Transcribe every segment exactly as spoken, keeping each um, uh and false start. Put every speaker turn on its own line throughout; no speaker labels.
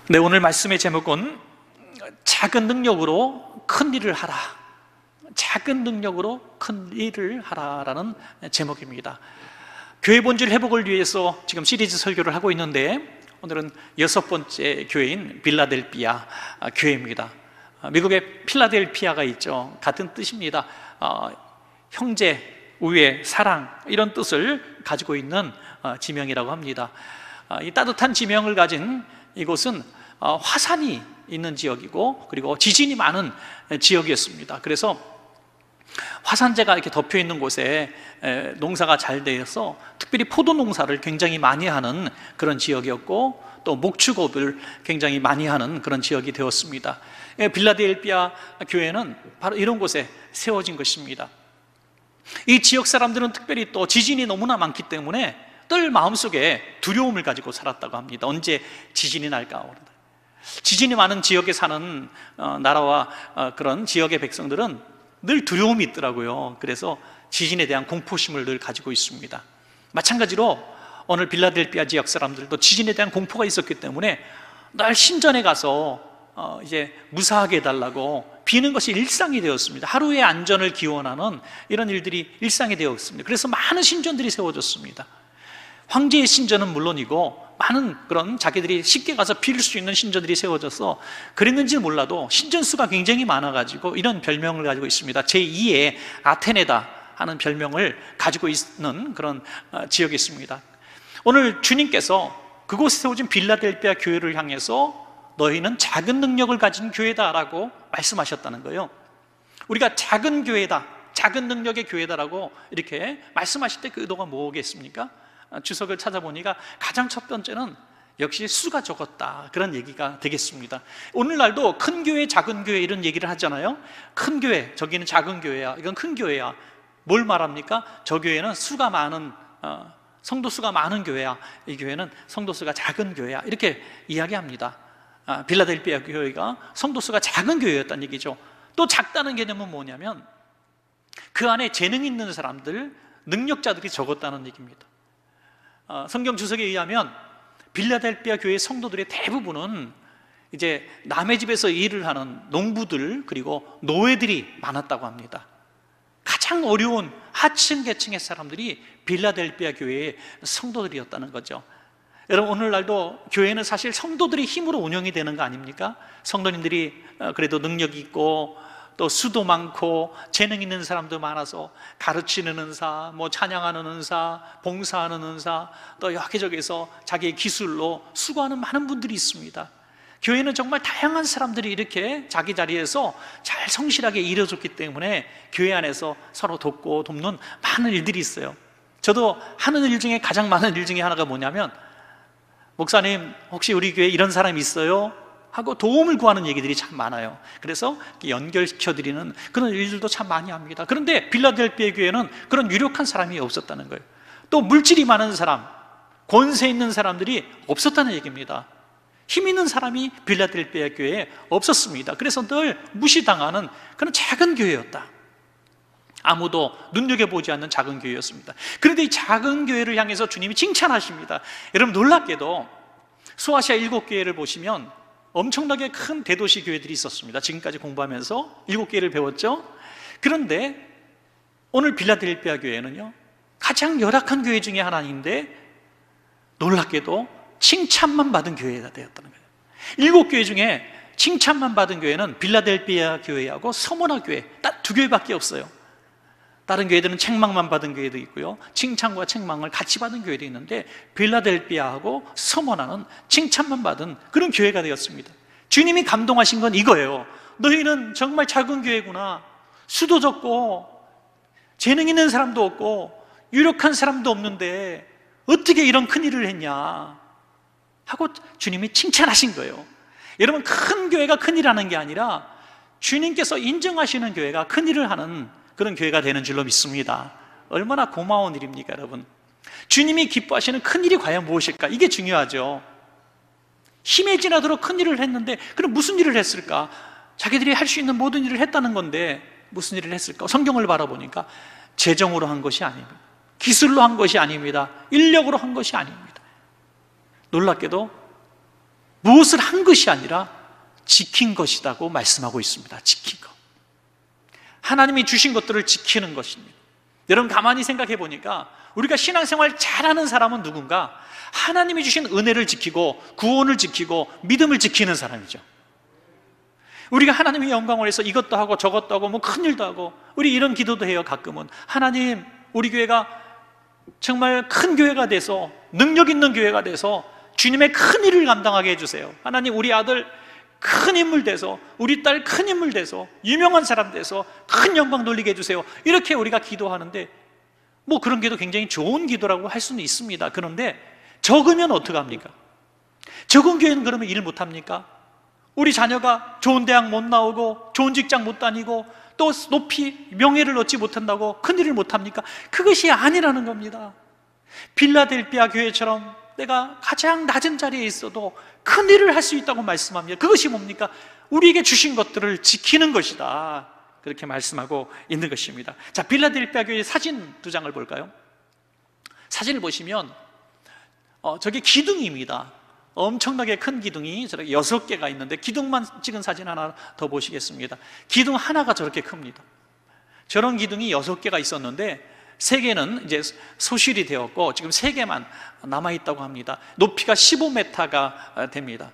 네, 오늘 말씀의 제목은 작은 능력으로 큰 일을 하라, 작은 능력으로 큰 일을 하라라는 제목입니다. 교회 본질 회복을 위해서 지금 시리즈 설교를 하고 있는데, 오늘은 여섯 번째 교회인 빌라델피아 교회입니다. 미국에 필라델피아가 있죠. 같은 뜻입니다. 어, 형제, 우애, 사랑, 이런 뜻을 가지고 있는 어, 지명이라고 합니다. 어, 이 따뜻한 지명을 가진 이곳은 어, 화산이 있는 지역이고, 그리고 지진이 많은 지역이었습니다. 그래서 화산재가 이렇게 덮여 있는 곳에 농사가 잘 되어서 특별히 포도 농사를 굉장히 많이 하는 그런 지역이었고, 또 목축업을 굉장히 많이 하는 그런 지역이 되었습니다. 빌라델피아 교회는 바로 이런 곳에 세워진 것입니다. 이 지역 사람들은 특별히 또 지진이 너무나 많기 때문에 늘 마음속에 두려움을 가지고 살았다고 합니다. 언제 지진이 날까? 지진이 많은 지역에 사는 나라와 그런 지역의 백성들은 늘 두려움이 있더라고요. 그래서 지진에 대한 공포심을 늘 가지고 있습니다. 마찬가지로 오늘 빌라델피아 지역 사람들도 지진에 대한 공포가 있었기 때문에 늘 신전에 가서 어 이제 무사하게 해달라고 비는 것이 일상이 되었습니다. 하루의 안전을 기원하는 이런 일들이 일상이 되었습니다. 그래서 많은 신전들이 세워졌습니다. 황제의 신전은 물론이고, 많은 그런 자기들이 쉽게 가서 빌 수 있는 신전들이 세워져서 그랬는지 몰라도 신전 수가 굉장히 많아가지고 이런 별명을 가지고 있습니다. 제이의 아테네다 하는 별명을 가지고 있는 그런 지역이 있습니다. 오늘 주님께서 그곳에 세워진 빌라델피아 교회를 향해서 너희는 작은 능력을 가진 교회다라고 말씀하셨다는 거예요. 우리가 작은 교회다, 작은 능력의 교회다라고 이렇게 말씀하실 때 그 의도가 뭐겠습니까? 주석을 찾아보니까 가장 첫 번째는 역시 수가 적었다, 그런 얘기가 되겠습니다. 오늘날도 큰 교회, 작은 교회 이런 얘기를 하잖아요. 큰 교회, 저기는 작은 교회야, 이건 큰 교회야. 뭘 말합니까? 저 교회는 수가 많은 어, 성도 수가 많은 교회야, 이 교회는 성도 수가 작은 교회야, 이렇게 이야기합니다. 아, 빌라델피아 교회가 성도 수가 작은 교회였다는 얘기죠. 또 작다는 개념은 뭐냐면 그 안에 재능 있는 사람들, 능력자들이 적었다는 얘기입니다. 어, 성경 주석에 의하면 빌라델피아 교회 성도들의 대부분은 이제 남의 집에서 일을 하는 농부들, 그리고 노예들이 많았다고 합니다. 가장 어려운 하층 계층의 사람들이 빌라델피아 교회의 성도들이었다는 거죠. 여러분, 오늘날도 교회는 사실 성도들의 힘으로 운영이 되는 거 아닙니까? 성도님들이 그래도 능력이 있고 또 수도 많고 재능 있는 사람도 많아서 가르치는 은사, 뭐 찬양하는 은사, 봉사하는 은사, 또 여기저기서 자기의 기술로 수고하는 많은 분들이 있습니다. 교회는 정말 다양한 사람들이 이렇게 자기 자리에서 잘 성실하게 일해줬기 때문에 교회 안에서 서로 돕고 돕는 많은 일들이 있어요. 저도 하는 일 중에 가장 많은 일 중에 하나가 뭐냐면, 목사님 혹시 우리 교회에 이런 사람이 있어요? 하고 도움을 구하는 얘기들이 참 많아요. 그래서 연결시켜드리는 그런 일들도 참 많이 합니다. 그런데 빌라델피아 교회는 그런 유력한 사람이 없었다는 거예요. 또 물질이 많은 사람, 권세 있는 사람들이 없었다는 얘기입니다. 힘 있는 사람이 빌라델피아 교회에 없었습니다. 그래서 늘 무시당하는 그런 작은 교회였다. 아무도 눈여겨보지 않는 작은 교회였습니다. 그런데 이 작은 교회를 향해서 주님이 칭찬하십니다. 여러분, 놀랍게도 소아시아 일곱 교회를 보시면 엄청나게 큰 대도시 교회들이 있었습니다. 지금까지 공부하면서 일곱 개를 배웠죠. 그런데 오늘 빌라델피아 교회는요, 가장 열악한 교회 중에 하나인데 놀랍게도 칭찬만 받은 교회가 되었다는 거예요. 일곱 교회 중에 칭찬만 받은 교회는 빌라델피아 교회하고 서머나 교회, 딱 두 교회밖에 없어요. 다른 교회들은 책망만 받은 교회도 있고요, 칭찬과 책망을 같이 받은 교회도 있는데 빌라델피아하고 서머나는 칭찬만 받은 그런 교회가 되었습니다. 주님이 감동하신 건 이거예요. 너희는 정말 작은 교회구나. 수도 적고 재능 있는 사람도 없고 유력한 사람도 없는데 어떻게 이런 큰 일을 했냐 하고 주님이 칭찬하신 거예요. 여러분, 큰 교회가 큰 일을 하는 게 아니라 주님께서 인정하시는 교회가 큰 일을 하는 그런 교회가 되는 줄로 믿습니다. 얼마나 고마운 일입니까, 여러분? 주님이 기뻐하시는 큰 일이 과연 무엇일까? 이게 중요하죠. 힘에 지나도록 큰 일을 했는데, 그럼 무슨 일을 했을까? 자기들이 할 수 있는 모든 일을 했다는 건데 무슨 일을 했을까? 성경을 바라보니까 재정으로 한 것이 아닙니다. 기술로 한 것이 아닙니다. 인력으로 한 것이 아닙니다. 놀랍게도 무엇을 한 것이 아니라 지킨 것이라고 말씀하고 있습니다. 지킨 것. 하나님이 주신 것들을 지키는 것입니다. 여러분 가만히 생각해 보니까 우리가 신앙생활 잘하는 사람은 누군가? 하나님이 주신 은혜를 지키고 구원을 지키고 믿음을 지키는 사람이죠. 우리가 하나님의 영광을 위해서 이것도 하고 저것도 하고 뭐 큰일도 하고, 우리 이런 기도도 해요. 가끔은 하나님, 우리 교회가 정말 큰 교회가 돼서, 능력 있는 교회가 돼서 주님의 큰 일을 감당하게 해주세요. 하나님, 우리 아들 큰 인물 돼서, 우리 딸 큰 인물 돼서, 유명한 사람 돼서 큰 영광 돌리게 해주세요. 이렇게 우리가 기도하는데, 뭐 그런 기도 굉장히 좋은 기도라고 할 수는 있습니다. 그런데 적으면 어떡합니까? 적은 교회는 그러면 일 못합니까? 우리 자녀가 좋은 대학 못 나오고 좋은 직장 못 다니고 또 높이 명예를 얻지 못한다고 큰일을 못합니까? 그것이 아니라는 겁니다. 빌라델피아 교회처럼 내가 가장 낮은 자리에 있어도 큰일을 할 수 있다고 말씀합니다. 그것이 뭡니까? 우리에게 주신 것들을 지키는 것이다, 그렇게 말씀하고 있는 것입니다. 자, 빌라델피아 교회 사진 두 장을 볼까요? 사진을 보시면 어, 저게 기둥입니다. 엄청나게 큰 기둥이 저렇게 여섯 개가 있는데, 기둥만 찍은 사진 하나 더 보시겠습니다. 기둥 하나가 저렇게 큽니다. 저런 기둥이 여섯 개가 있었는데 세 개는 이제 소실이 되었고 지금 세 개만 남아있다고 합니다. 높이가 십오 미터가 됩니다.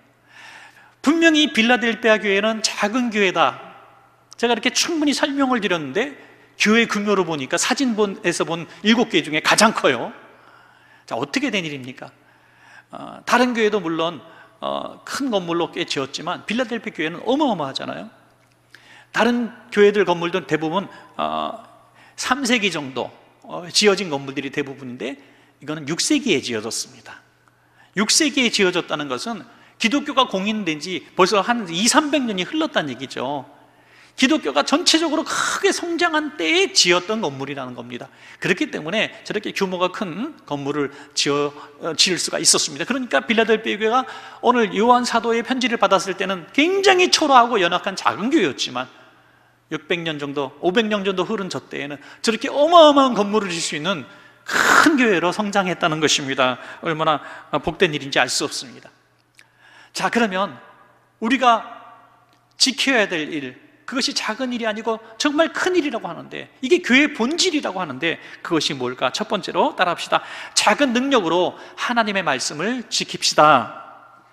분명히 빌라델피아 교회는 작은 교회다, 제가 이렇게 충분히 설명을 드렸는데 교회 규모로 보니까 사진에서 본 일곱 개 중에 가장 커요. 자, 어떻게 된 일입니까? 어, 다른 교회도 물론 어, 큰 건물로 꽤 지었지만 빌라델피아 교회는 어마어마하잖아요. 다른 교회들 건물들은 대부분 어, 삼 세기 정도 어, 지어진 건물들이 대부분인데 이거는 육 세기에 지어졌습니다. 육 세기에 지어졌다는 것은 기독교가 공인된 지 벌써 한 이삼백 년이 흘렀다는 얘기죠. 기독교가 전체적으로 크게 성장한 때에 지었던 건물이라는 겁니다. 그렇기 때문에 저렇게 규모가 큰 건물을 지어, 지을 수가 있었습니다. 그러니까 빌라델피아 교회가 오늘 요한 사도의 편지를 받았을 때는 굉장히 초라하고 연약한 작은 교회였지만 육백 년 정도, 오백 년 정도 흐른 저 때에는 저렇게 어마어마한 건물을 지을 수 있는 큰 교회로 성장했다는 것입니다. 얼마나 복된 일인지 알 수 없습니다. 자, 그러면 우리가 지켜야 될 일, 그것이 작은 일이 아니고 정말 큰 일이라고 하는데, 이게 교회의 본질이라고 하는데 그것이 뭘까? 첫 번째로 따라합시다. 작은 능력으로 하나님의 말씀을 지킵시다.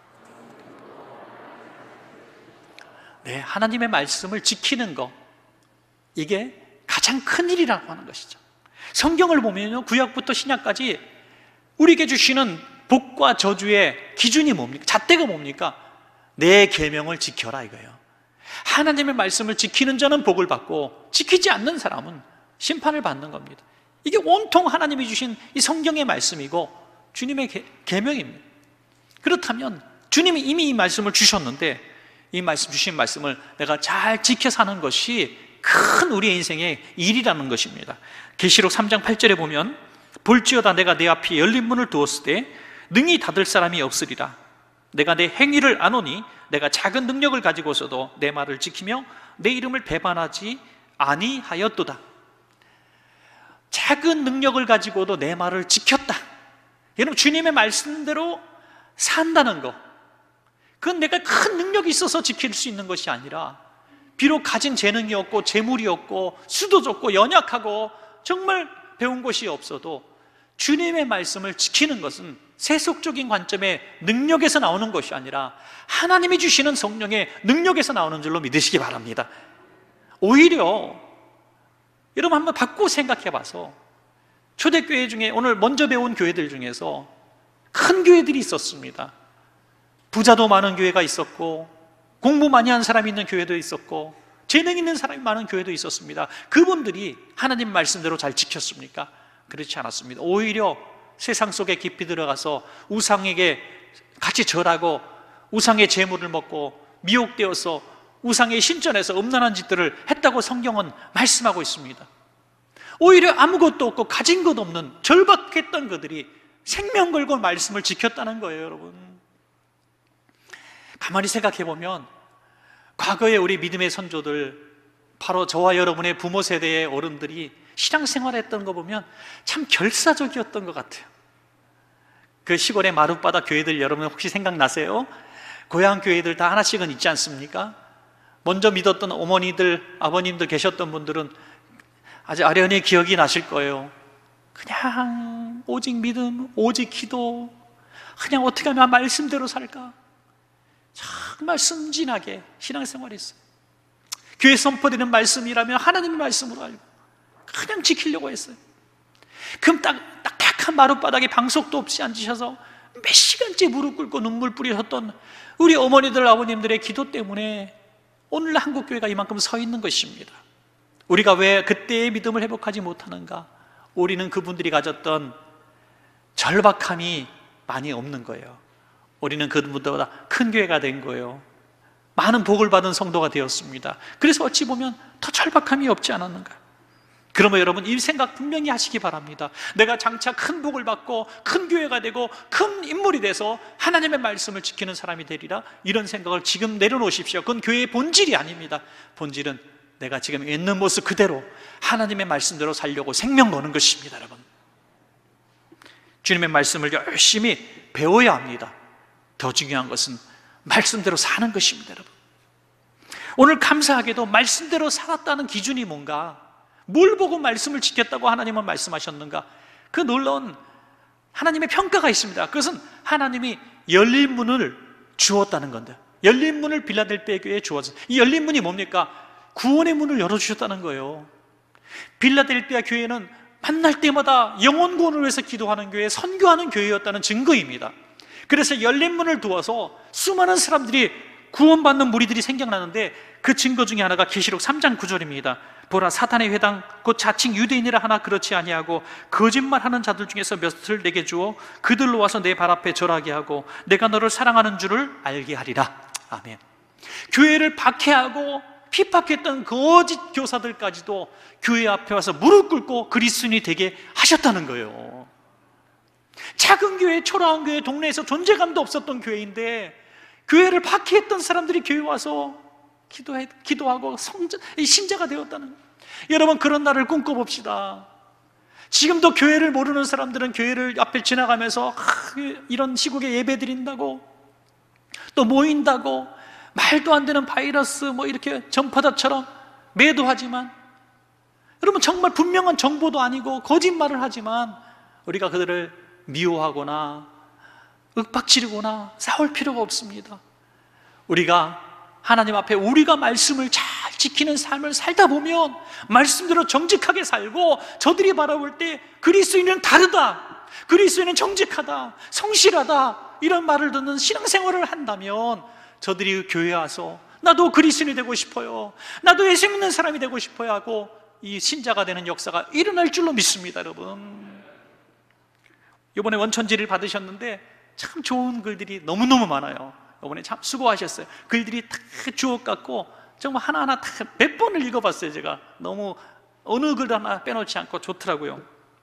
네, 하나님의 말씀을 지키는 것, 이게 가장 큰 일이라고 하는 것이죠. 성경을 보면요, 구약부터 신약까지 우리에게 주시는 복과 저주의 기준이 뭡니까? 잣대가 뭡니까? 내 계명을 지켜라, 이거예요. 하나님의 말씀을 지키는 자는 복을 받고 지키지 않는 사람은 심판을 받는 겁니다. 이게 온통 하나님이 주신 이 성경의 말씀이고 주님의 계, 계명입니다. 그렇다면 주님이 이미 이 말씀을 주셨는데 이 말씀 주신 말씀을 내가 잘 지켜 사는 것이 큰 우리의 인생의 일이라는 것입니다. 계시록 삼 장 팔 절에 보면 볼지어다 내가 내 앞에 열린 문을 두었을 때 능히 닫을 사람이 없으리라. 내가 내 행위를 아노니 내가 작은 능력을 가지고서도 내 말을 지키며 내 이름을 배반하지 아니하였도다. 작은 능력을 가지고도 내 말을 지켰다. 여러분, 주님의 말씀대로 산다는 것, 그건 내가 큰 능력이 있어서 지킬 수 있는 것이 아니라, 비록 가진 재능이 없고 재물이 없고 수도 적고 연약하고 정말 배운 것이 없어도 주님의 말씀을 지키는 것은 세속적인 관점의 능력에서 나오는 것이 아니라 하나님이 주시는 성령의 능력에서 나오는 줄로 믿으시기 바랍니다. 오히려 여러분 한번 바꾸고 생각해 봐서, 초대교회 중에 오늘 먼저 배운 교회들 중에서 큰 교회들이 있었습니다. 부자도 많은 교회가 있었고 공부 많이 한 사람이 있는 교회도 있었고 재능 있는 사람이 많은 교회도 있었습니다. 그분들이 하나님 말씀대로 잘 지켰습니까? 그렇지 않았습니다. 오히려 세상 속에 깊이 들어가서 우상에게 같이 절하고 우상의 재물을 먹고 미혹되어서 우상의 신전에서 음란한 짓들을 했다고 성경은 말씀하고 있습니다. 오히려 아무것도 없고 가진 것 없는 절박했던 그들이 생명 걸고 말씀을 지켰다는 거예요. 여러분, 가만히 생각해 보면 과거에 우리 믿음의 선조들, 바로 저와 여러분의 부모 세대의 어른들이 신앙생활을 했던 거 보면 참 결사적이었던 것 같아요. 그 시골의 마룻바닥 교회들 여러분 혹시 생각나세요? 고향 교회들 다 하나씩은 있지 않습니까? 먼저 믿었던 어머니들, 아버님들 계셨던 분들은 아직 아련히 기억이 나실 거예요. 그냥 오직 믿음, 오직 기도, 그냥 어떻게 하면 말씀대로 살까? 정말 순진하게 신앙생활을 했어요. 교회 선포되는 말씀이라면 하나님의 말씀으로 알고 그냥 지키려고 했어요. 그럼 딱, 딱딱한 마룻바닥에 방석도 없이 앉으셔서 몇 시간째 무릎 꿇고 눈물 뿌리셨던 우리 어머니들, 아버님들의 기도 때문에 오늘 한국교회가 이만큼 서 있는 것입니다. 우리가 왜 그때의 믿음을 회복하지 못하는가? 우리는 그분들이 가졌던 절박함이 많이 없는 거예요. 우리는 그분들보다 큰 교회가 된 거예요. 많은 복을 받은 성도가 되었습니다. 그래서 어찌 보면 더 절박함이 없지 않았는가? 그러면 여러분 이 생각 분명히 하시기 바랍니다. 내가 장차 큰 복을 받고 큰 교회가 되고 큰 인물이 돼서 하나님의 말씀을 지키는 사람이 되리라, 이런 생각을 지금 내려놓으십시오. 그건 교회의 본질이 아닙니다. 본질은 내가 지금 있는 모습 그대로 하나님의 말씀대로 살려고 생명 거는 것입니다. 여러분, 주님의 말씀을 열심히 배워야 합니다. 더 중요한 것은 말씀대로 사는 것입니다. 여러분, 오늘 감사하게도 말씀대로 살았다는 기준이 뭔가, 뭘 보고 말씀을 지켰다고 하나님은 말씀하셨는가? 그 놀라운 하나님의 평가가 있습니다. 그것은 하나님이 열린 문을 주었다는 건데, 열린 문을 빌라델피아 교회에 주었어요. 이 열린 문이 뭡니까? 구원의 문을 열어주셨다는 거예요. 빌라델피아 교회는 만날 때마다 영혼 구원을 위해서 기도하는 교회, 선교하는 교회였다는 증거입니다. 그래서 열린 문을 두어서 수많은 사람들이 구원받는 무리들이 생겨나는데, 그 증거 중에 하나가 계시록 삼 장 구 절입니다. 보라, 사탄의 회당 곧 자칭 유대인이라 하나 그렇지 아니하고 거짓말하는 자들 중에서 몇을 내게 주어 그들로 와서 내 발 앞에 절하게 하고 내가 너를 사랑하는 줄을 알게 하리라. 아멘. 교회를 박해하고 핍박했던 거짓 교사들까지도 교회 앞에 와서 무릎 꿇고 그리스도인이 되게 하셨다는 거예요. 작은 교회, 초라한 교회, 동네에서 존재감도 없었던 교회인데 교회를 박해했던 사람들이 교회 와서 기도해, 기도하고 성자, 신자가 되었다는 거예요. 여러분, 그런 날을 꿈꿔봅시다. 지금도 교회를 모르는 사람들은 교회를 앞에 지나가면서 아, 이런 시국에 예배 드린다고, 또 모인다고, 말도 안 되는 바이러스 뭐 이렇게 전파자처럼 매도하지만, 여러분 정말 분명한 정보도 아니고 거짓말을 하지만 우리가 그들을 미워하거나 윽박지르거나 싸울 필요가 없습니다. 우리가 하나님 앞에 우리가 말씀을 잘 지키는 삶을 살다 보면, 말씀대로 정직하게 살고 저들이 바라볼 때 그리스도인은 다르다, 그리스도인은 정직하다, 성실하다, 이런 말을 듣는 신앙생활을 한다면 저들이 교회에 와서 나도 그리스도인이 되고 싶어요, 나도 예수 믿는 사람이 되고 싶어요 하고 이 신자가 되는 역사가 일어날 줄로 믿습니다. 여러분, 이번에 원천지를 받으셨는데 참 좋은 글들이 너무너무 많아요. 이번에 참 수고하셨어요. 글들이 다 주옥 같고 정말 하나하나 다 몇 번을 읽어봤어요. 제가 너무 어느 글 하나 빼놓지 않고 좋더라고요.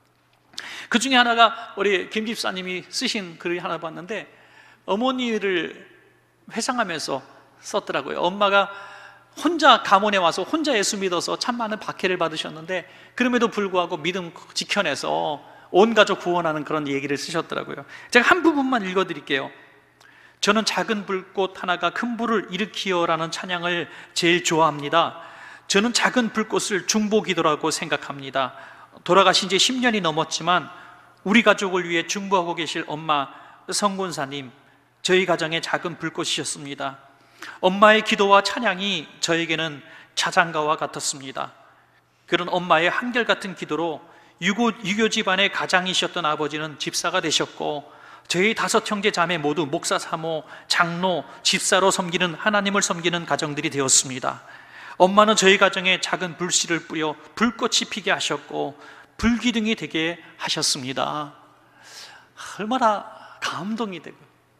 그 중에 하나가 우리 김 집사님이 쓰신 글을 하나 봤는데, 어머니를 회상하면서 썼더라고요. 엄마가 혼자 가문에 와서 혼자 예수 믿어서 참 많은 박해를 받으셨는데 그럼에도 불구하고 믿음 지켜내서 온 가족 구원하는 그런 얘기를 쓰셨더라고요. 제가 한 부분만 읽어드릴게요. 저는 작은 불꽃 하나가 큰 불을 일으키어라는 찬양을 제일 좋아합니다. 저는 작은 불꽃을 중보기도라고 생각합니다. 돌아가신 지 십 년이 넘었지만 우리 가족을 위해 중보하고 계실 엄마 성군사님, 저희 가정의 작은 불꽃이셨습니다. 엄마의 기도와 찬양이 저에게는 자장가와 같았습니다. 그런 엄마의 한결같은 기도로 유교, 유교 집안의 가장이셨던 아버지는 집사가 되셨고, 저희 다섯 형제 자매 모두 목사, 사모, 장로, 집사로 섬기는, 하나님을 섬기는 가정들이 되었습니다. 엄마는 저희 가정에 작은 불씨를 뿌려 불꽃이 피게 하셨고 불기둥이 되게 하셨습니다. 얼마나 감동이 되고,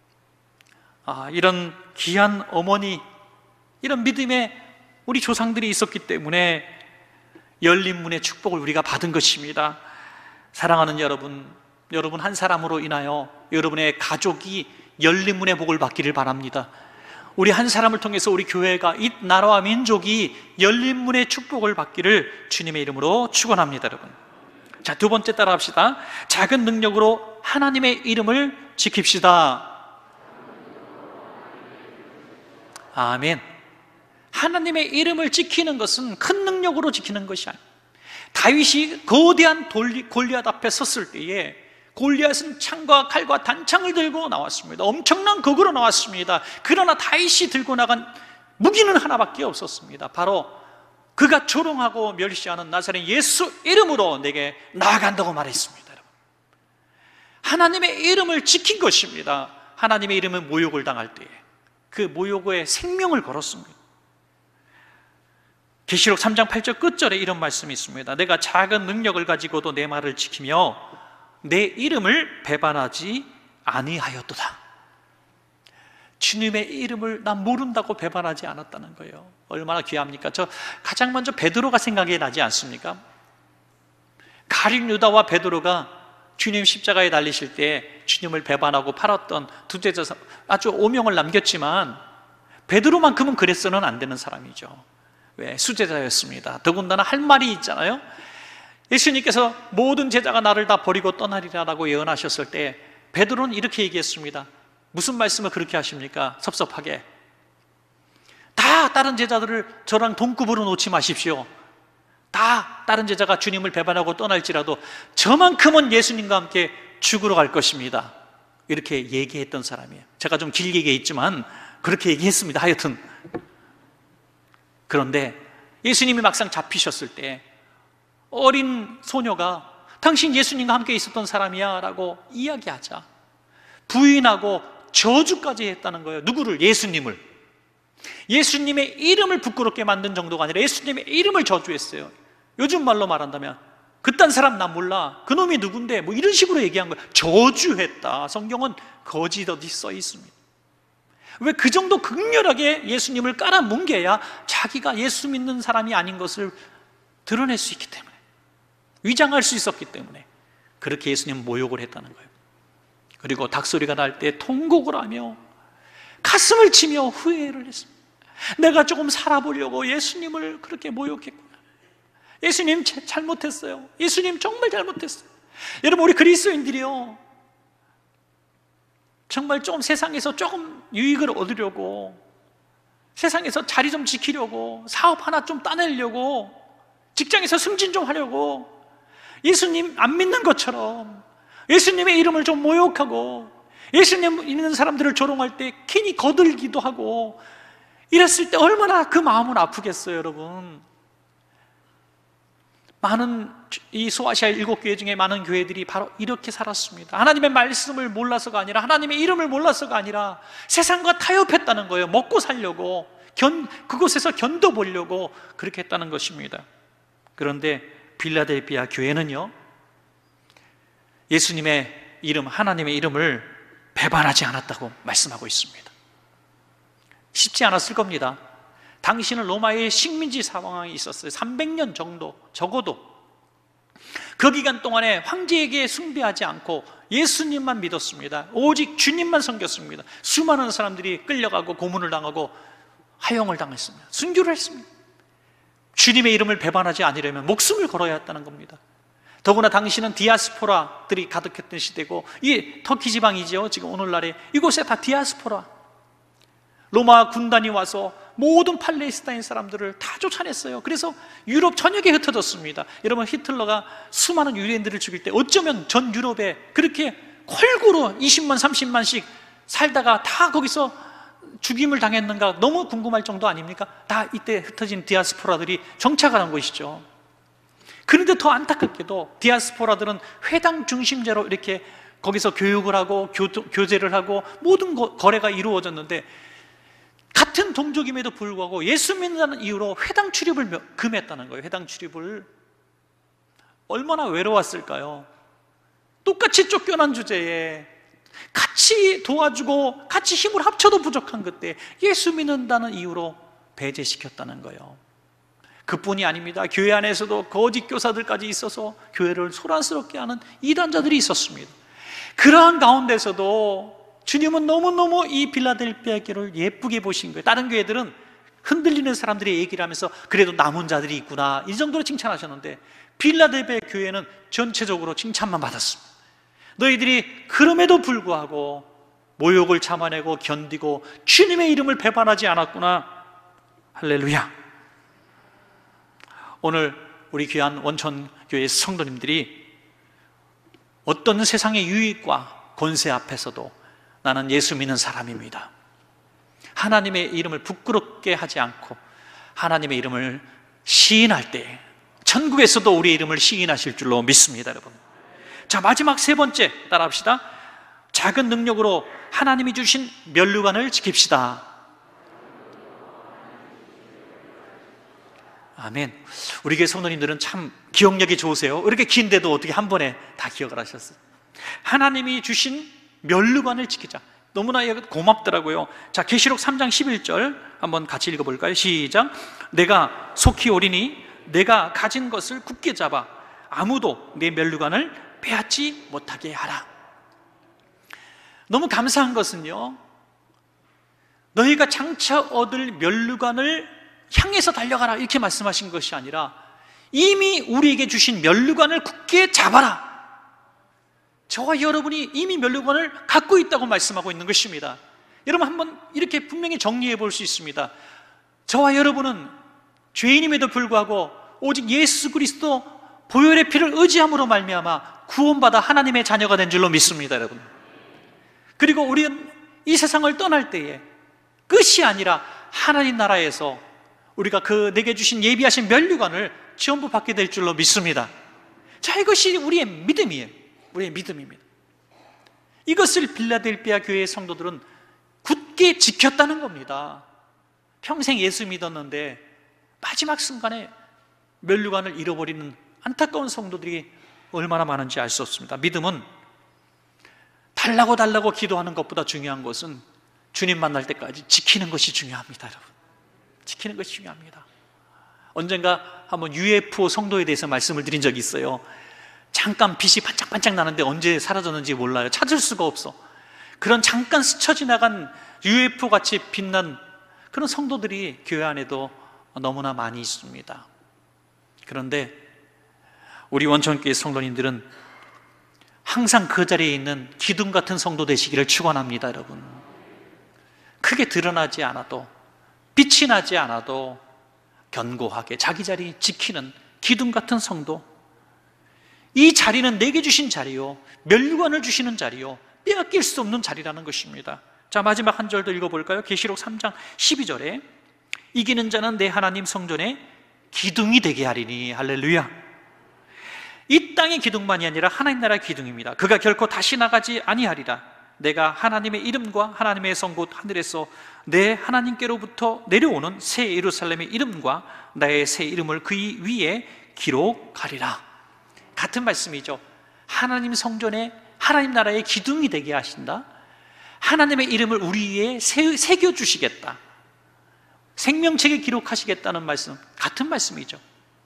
아, 이런 귀한 어머니, 이런 믿음의 우리 조상들이 있었기 때문에 열린 문의 축복을 우리가 받은 것입니다. 사랑하는 여러분, 여러분 한 사람으로 인하여 여러분의 가족이 열린 문의 복을 받기를 바랍니다. 우리 한 사람을 통해서 우리 교회가, 이 나라와 민족이 열린 문의 축복을 받기를 주님의 이름으로 축원합니다. 여러분, 자, 두 번째 따라 합시다. 작은 능력으로 하나님의 이름을 지킵시다. 아멘. 하나님의 이름을 지키는 것은 큰 능력으로 지키는 것이 아니에요. 다윗이 거대한 골리앗 앞에 섰을 때에 골리앗은 창과 칼과 단창을 들고 나왔습니다. 엄청난 극으로 나왔습니다. 그러나 다윗이 들고 나간 무기는 하나밖에 없었습니다. 바로 그가 조롱하고 멸시하는 나사렛 예수 이름으로 내게 나아간다고 말했습니다. 여러분, 하나님의 이름을 지킨 것입니다. 하나님의 이름을 모욕을 당할 때에 그 모욕에 생명을 걸었습니다. 계시록 삼 장 팔 절 끝절에 이런 말씀이 있습니다. 내가 작은 능력을 가지고도 내 말을 지키며 내 이름을 배반하지 아니하였도다. 주님의 이름을 난 모른다고 배반하지 않았다는 거예요. 얼마나 귀합니까? 저 가장 먼저 베드로가 생각이 나지 않습니까? 가룟 유다와 베드로가 주님 십자가에 달리실 때 주님을 배반하고 팔았던 두 제자, 아주 오명을 남겼지만 베드로만큼은 그래서는 안 되는 사람이죠. 왜? 수제자였습니다. 더군다나 할 말이 있잖아요. 예수님께서 모든 제자가 나를 다 버리고 떠나리라라고 예언하셨을 때 베드로는 이렇게 얘기했습니다. 무슨 말씀을 그렇게 하십니까? 섭섭하게. 다 다른 제자들을 저랑 동급으로 놓지 마십시오. 다 다른 제자가 주님을 배반하고 떠날지라도 저만큼은 예수님과 함께 죽으러 갈 것입니다. 이렇게 얘기했던 사람이에요. 제가 좀 길게 얘기했지만 그렇게 얘기했습니다. 하여튼 그런데 예수님이 막상 잡히셨을 때 어린 소녀가 당신 예수님과 함께 있었던 사람이야 라고 이야기하자 부인하고 저주까지 했다는 거예요. 누구를? 예수님을. 예수님의 이름을 부끄럽게 만든 정도가 아니라 예수님의 이름을 저주했어요. 요즘 말로 말한다면 그딴 사람 나 몰라, 그놈이 누군데, 뭐 이런 식으로 얘기한 거예요. 저주했다. 성경은 거짓어디 써 있습니다. 왜? 그 정도 극렬하게 예수님을 깔아뭉개야 자기가 예수 믿는 사람이 아닌 것을 드러낼 수 있기 때문에, 위장할 수 있었기 때문에 그렇게 예수님 모욕을 했다는 거예요. 그리고 닭소리가 날 때 통곡을 하며 가슴을 치며 후회를 했습니다. 내가 조금 살아보려고 예수님을 그렇게 모욕했구나. 예수님 잘못했어요. 예수님 정말 잘못했어요. 여러분, 우리 그리스도인들이요, 정말 조금 세상에서 조금 유익을 얻으려고, 세상에서 자리 좀 지키려고, 사업 하나 좀 따내려고, 직장에서 승진 좀 하려고 예수님 안 믿는 것처럼 예수님의 이름을 좀 모욕하고 예수님 믿는 사람들을 조롱할 때 괜히 거들기도 하고 이랬을 때 얼마나 그 마음은 아프겠어요. 여러분, 많은 이 소아시아 일곱 교회 중에 많은 교회들이 바로 이렇게 살았습니다. 하나님의 말씀을 몰라서가 아니라, 하나님의 이름을 몰라서가 아니라 세상과 타협했다는 거예요. 먹고 살려고, 견, 그곳에서 견뎌보려고 그렇게 했다는 것입니다. 그런데 빌라델피아 교회는요, 예수님의 이름, 하나님의 이름을 배반하지 않았다고 말씀하고 있습니다. 쉽지 않았을 겁니다. 당시는 로마의 식민지 상황이 있었어요. 삼백 년 정도, 적어도. 그 기간 동안에 황제에게 숭배하지 않고 예수님만 믿었습니다. 오직 주님만 섬겼습니다. 수많은 사람들이 끌려가고 고문을 당하고 하형을 당했습니다. 순교를 했습니다. 주님의 이름을 배반하지 않으려면 목숨을 걸어야 했다는 겁니다. 더구나 당시는 디아스포라들이 가득했던 시대고, 이 터키 지방이죠. 지금 오늘날에 이곳에 다 디아스포라, 로마 군단이 와서 모든 팔레스타인 사람들을 다 쫓아냈어요. 그래서 유럽 전역에 흩어졌습니다. 여러분, 히틀러가 수많은 유대인들을 죽일 때 어쩌면 전 유럽에 그렇게 콜구로 이십만 삼십만씩 살다가 다 거기서 죽임을 당했는가 너무 궁금할 정도 아닙니까? 다 이때 흩어진 디아스포라들이 정착을 한 것이죠. 그런데 더 안타깝게도 디아스포라들은 회당 중심제로 이렇게 거기서 교육을 하고 교, 교제를 하고 모든 거, 거래가 이루어졌는데, 같은 동족임에도 불구하고 예수 믿는다는 이유로 회당 출입을 금했다는 거예요. 회당 출입을. 얼마나 외로웠을까요? 똑같이 쫓겨난 주제에 같이 도와주고 같이 힘을 합쳐도 부족한 그때 예수 믿는다는 이유로 배제시켰다는 거예요. 그뿐이 아닙니다. 교회 안에서도 거짓 교사들까지 있어서 교회를 소란스럽게 하는 이단자들이 있었습니다. 그러한 가운데서도 주님은 너무너무 이 빌라델피아 교회를 예쁘게 보신 거예요. 다른 교회들은 흔들리는 사람들이 얘기를 하면서 그래도 남은 자들이 있구나, 이 정도로 칭찬하셨는데, 빌라델피아 교회는 전체적으로 칭찬만 받았습니다. 너희들이 그럼에도 불구하고 모욕을 참아내고 견디고 주님의 이름을 배반하지 않았구나. 할렐루야. 오늘 우리 귀한 원천교회 성도님들이 어떤 세상의 유익과 권세 앞에서도 나는 예수 믿는 사람입니다, 하나님의 이름을 부끄럽게 하지 않고 하나님의 이름을 시인할 때 천국에서도 우리의 이름을 시인하실 줄로 믿습니다. 여러분, 자, 마지막 세 번째 따라합시다. 작은 능력으로 하나님이 주신 면류관을 지킵시다. 아멘. 우리 교회 성도님들은 참 기억력이 좋으세요. 이렇게 긴데도 어떻게 한 번에 다 기억을 하셨어요? 하나님이 주신 면류관을 지키자. 너무나 고맙더라고요. 자, 계시록 삼 장 십일 절 한번 같이 읽어볼까요? 시작. 내가 속히 오리니 내가 가진 것을 굳게 잡아 아무도 내 면류관을 빼앗지 못하게 하라. 너무 감사한 것은요, 너희가 장차 얻을 면류관을 향해서 달려가라 이렇게 말씀하신 것이 아니라 이미 우리에게 주신 면류관을 굳게 잡아라. 저와 여러분이 이미 면류관을 갖고 있다고 말씀하고 있는 것입니다. 여러분, 한번 이렇게 분명히 정리해 볼 수 있습니다. 저와 여러분은 죄인임에도 불구하고 오직 예수 그리스도 보혈의 피를 의지함으로 말미암아 구원받아 하나님의 자녀가 된 줄로 믿습니다. 여러분, 그리고 우리는 이 세상을 떠날 때에 끝이 아니라 하나님 나라에서 우리가 그 내게 주신 예비하신 면류관을 전부 받게 될 줄로 믿습니다. 자, 이것이 우리의 믿음이에요. 우리의 믿음입니다. 이것을 빌라델비아 교회의 성도들은 굳게 지켰다는 겁니다. 평생 예수 믿었는데 마지막 순간에 면류관을 잃어버리는 안타까운 성도들이 얼마나 많은지 알 수 없습니다. 믿음은 달라고 달라고 기도하는 것보다 중요한 것은 주님 만날 때까지 지키는 것이 중요합니다. 여러분, 지키는 것이 중요합니다. 언젠가 한번 유에프오 성도에 대해서 말씀을 드린 적이 있어요. 잠깐 빛이 반짝반짝 나는데 언제 사라졌는지 몰라요. 찾을 수가 없어. 그런 잠깐 스쳐 지나간 유에프오 같이 빛난 그런 성도들이 교회 안에도 너무나 많이 있습니다. 그런데 우리 원천교회 성도님들은 항상 그 자리에 있는 기둥 같은 성도 되시기를 축원합니다. 여러분, 크게 드러나지 않아도, 빛이 나지 않아도 견고하게 자기 자리 지키는 기둥 같은 성도, 이 자리는 내게 주신 자리요, 면류관을 주시는 자리요, 빼앗길 수 없는 자리라는 것입니다. 자, 마지막 한 절 더 읽어볼까요? 계시록 삼 장 십이 절에 이기는 자는 내 하나님 성전에 기둥이 되게 하리니. 할렐루야. 이 땅의 기둥만이 아니라 하나님 나라의 기둥입니다. 그가 결코 다시 나가지 아니하리라. 내가 하나님의 이름과 하나님의 성곳 하늘에서 내 하나님께로부터 내려오는 새 예루살렘의 이름과 나의 새 이름을 그 위에 기록하리라. 같은 말씀이죠. 하나님 성전에 하나님 나라의 기둥이 되게 하신다. 하나님의 이름을 우리 위에 새겨주시겠다. 생명책에 기록하시겠다는 말씀, 같은 말씀이죠.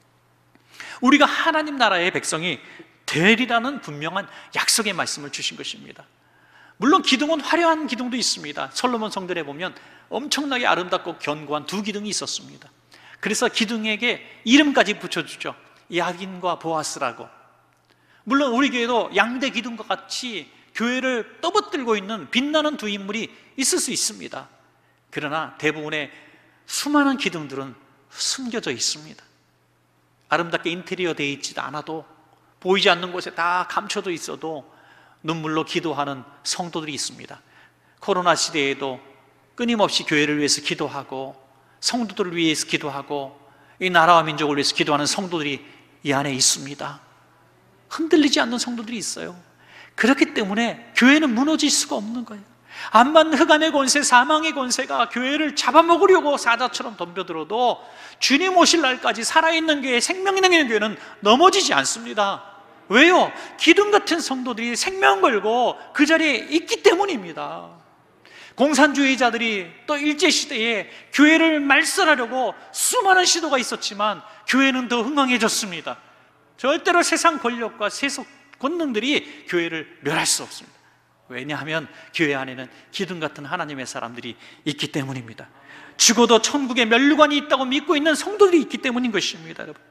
우리가 하나님 나라의 백성이 되리라는 분명한 약속의 말씀을 주신 것입니다. 물론 기둥은 화려한 기둥도 있습니다. 솔로몬 성전에 보면 엄청나게 아름답고 견고한 두 기둥이 있었습니다. 그래서 기둥에게 이름까지 붙여주죠. 야긴과 보아스라고. 물론 우리 교회도 양대 기둥과 같이 교회를 떠받들고 있는 빛나는 두 인물이 있을 수 있습니다. 그러나 대부분의 수많은 기둥들은 숨겨져 있습니다. 아름답게 인테리어 되어 있지도 않아도, 보이지 않는 곳에 다 감춰져 있어도 눈물로 기도하는 성도들이 있습니다. 코로나 시대에도 끊임없이 교회를 위해서 기도하고 성도들을 위해서 기도하고 이 나라와 민족을 위해서 기도하는 성도들이 이 안에 있습니다. 흔들리지 않는 성도들이 있어요. 그렇기 때문에 교회는 무너질 수가 없는 거예요. 안 맞는 흑암의 권세, 사망의 권세가 교회를 잡아먹으려고 사자처럼 덤벼들어도 주님 오실 날까지 살아있는 교회, 생명 있는 교회는 넘어지지 않습니다. 왜요? 기둥 같은 성도들이 생명 걸고 그 자리에 있기 때문입니다. 공산주의자들이 또 일제시대에 교회를 말살하려고 수많은 시도가 있었지만 교회는 더 흥왕해졌습니다. 절대로 세상 권력과 세속 권능들이 교회를 멸할 수 없습니다. 왜냐하면 교회 안에는 기둥 같은 하나님의 사람들이 있기 때문입니다. 죽어도 천국에 면류관이 있다고 믿고 있는 성도들이 있기 때문인 것입니다. 여러분,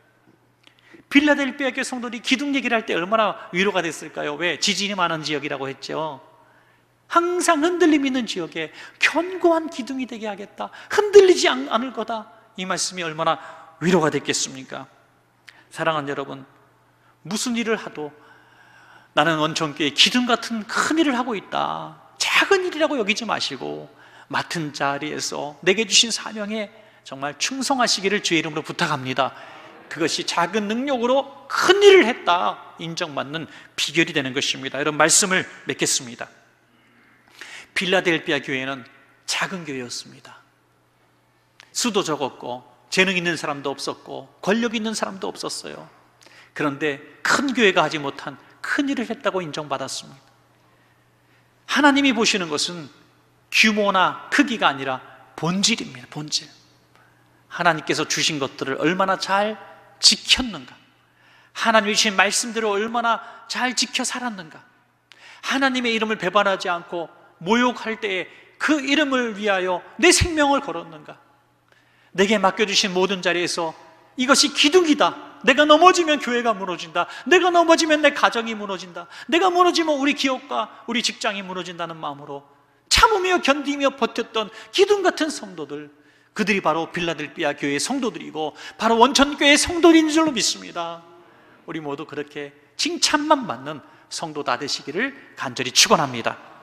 빌라델비아 교회 성도들이 기둥 얘기를 할 때 얼마나 위로가 됐을까요? 왜? 지진이 많은 지역이라고 했죠. 항상 흔들림 있는 지역에 견고한 기둥이 되게 하겠다. 흔들리지 않을 거다. 이 말씀이 얼마나 위로가 됐겠습니까? 사랑하는 여러분, 무슨 일을 하도 나는 원천교회 기둥 같은 큰 일을 하고 있다, 작은 일이라고 여기지 마시고 맡은 자리에서 내게 주신 사명에 정말 충성하시기를 주의 이름으로 부탁합니다. 그것이 작은 능력으로 큰 일을 했다 인정받는 비결이 되는 것입니다. 이런 말씀을 맺겠습니다. 빌라델피아 교회는 작은 교회였습니다. 수도 적었고 재능 있는 사람도 없었고 권력 있는 사람도 없었어요. 그런데 큰 교회가 하지 못한 큰 일을 했다고 인정받았습니다. 하나님이 보시는 것은 규모나 크기가 아니라 본질입니다. 본질. 하나님께서 주신 것들을 얼마나 잘 지켰는가, 하나님이 주신 말씀들을 얼마나 잘 지켜 살았는가, 하나님의 이름을 배반하지 않고 모욕할 때에 그 이름을 위하여 내 생명을 걸었는가, 내게 맡겨주신 모든 자리에서 이것이 기둥이다, 내가 넘어지면 교회가 무너진다, 내가 넘어지면 내 가정이 무너진다, 내가 무너지면 우리 기업과 우리 직장이 무너진다는 마음으로 참으며 견디며 버텼던 기둥 같은 성도들, 그들이 바로 빌라델피아 교회의 성도들이고 바로 원천교회의 성도인 줄로 믿습니다. 우리 모두 그렇게 칭찬만 받는 성도 다 되시기를 간절히 축원합니다.